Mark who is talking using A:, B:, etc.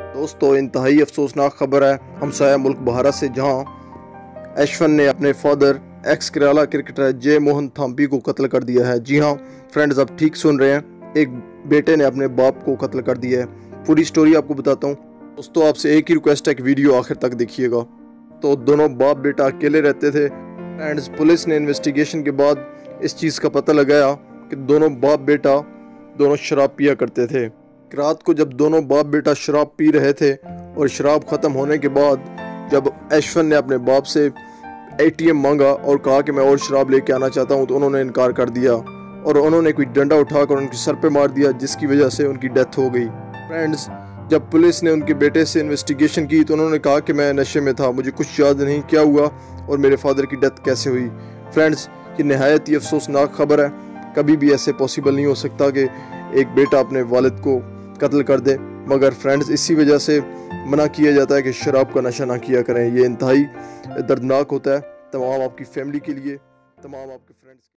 A: दोस्तों, इंतहाई अफसोसनाक खबर है हमसाया मुल्क भारत से, जहां ऐशवन ने अपने father ex Kerala cricketer J Mohan Thampi को कत्ल कर दिया है। जी हां फ्रेंड्स, आप ठीक सुन रहे हैं, एक बेटे ने अपने बाप को कत्ल कर दिया है। पूरी स्टोरी आपको बताता हूं। दोस्तों, आपसे एक ही रिक्वेस्ट है कि वीडियो आखिर तक देखिएगा। तो दोनों बाप बेटा अकेले रहते थे। फ्रेंड्स, पुलिस ने इन्वेस्टिगेशन के बाद इस चीज़ का पता लगाया कि दोनों बाप बेटा दोनों शराब पिया करते थे। रात को जब दोनों बाप बेटा शराब पी रहे थे और शराब ख़त्म होने के बाद जब ऐशवन ने अपने बाप से एटीएम मांगा और कहा कि मैं और शराब लेके आना चाहता हूं, तो उन्होंने इनकार कर दिया और उन्होंने कोई डंडा उठाकर उनके सर पे मार दिया, जिसकी वजह से उनकी डेथ हो गई। फ्रेंड्स, जब पुलिस ने उनके बेटे से इन्वेस्टिगेशन की तो उन्होंने कहा कि मैं नशे में था, मुझे कुछ याद नहीं क्या हुआ और मेरे फादर की डेथ कैसे हुई। फ्रेंड्स, ये नहायत ही अफसोसनाक खबर है। कभी भी ऐसे पॉसिबल नहीं हो सकता कि एक बेटा अपने वालिद को कत्ल कर दे, मगर फ्रेंड्स इसी वजह से मना किया जाता है कि शराब का नशा ना किया करें। ये इंतहाई दर्दनाक होता है तमाम आपकी फैमिली के लिए, तमाम आपके फ्रेंड्स।